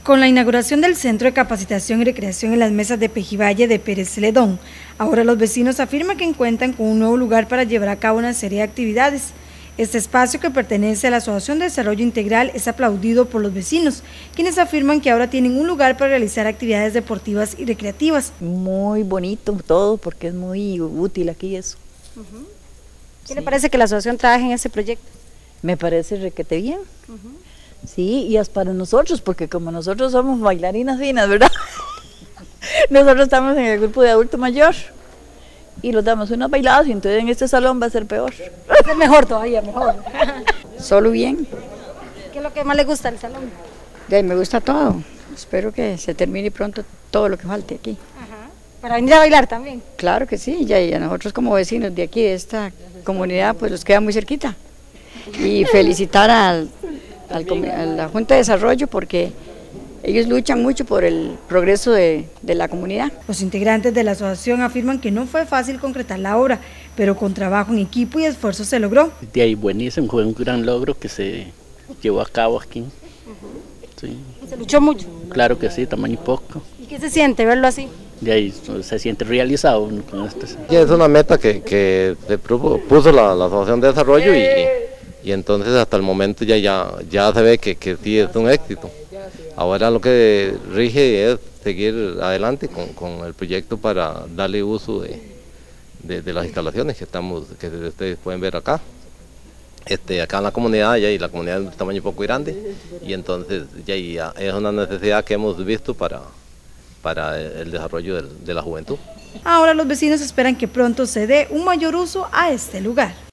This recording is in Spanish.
Con la inauguración del Centro de Capacitación y Recreación en las Mesas de Pejivalle de Pérez Celedón, ahora los vecinos afirman que cuentan con un nuevo lugar para llevar a cabo una serie de actividades. Este espacio, que pertenece a la Asociación de Desarrollo Integral, es aplaudido por los vecinos, quienes afirman que ahora tienen un lugar para realizar actividades deportivas y recreativas. Muy bonito todo, porque es muy útil aquí eso. ¿Qué le parece que la asociación trabaje en ese proyecto? Me parece requete bien. Sí, y es para nosotros, porque como nosotros somos bailarinas finas, ¿verdad? Nosotros estamos en el grupo de adulto mayor y los damos unas bailadas, y entonces en este salón va a ser peor. Va a ser mejor todavía, mejor. Solo bien. ¿Qué es lo que más le gusta del salón? Me gusta todo. Espero que se termine pronto todo lo que falte aquí. ¿Para venir a bailar también? Claro que sí, y a nosotros como vecinos de aquí, de esta comunidad, pues nos queda muy cerquita. Y felicitar a la Junta de Desarrollo, porque ellos luchan mucho por el progreso de la comunidad. Los integrantes de la asociación afirman que no fue fácil concretar la obra, pero con trabajo en equipo y esfuerzo se logró. De ahí buenísimo, fue un gran logro que se llevó a cabo aquí. Sí. ¿Se luchó mucho? Claro que sí, tamaño y poco. ¿Y qué se siente verlo así? De ahí se siente realizado con esto. Es una meta que se puso la Asociación de Desarrollo y entonces hasta el momento ya se ve que sí es un éxito. Ahora lo que rige es seguir adelante con el proyecto para darle uso de las instalaciones que ustedes pueden ver acá. Acá en la comunidad, y la comunidad es de tamaño poco grande, y entonces ya es una necesidad que hemos visto para el desarrollo de la juventud. Ahora los vecinos esperan que pronto se dé un mayor uso a este lugar.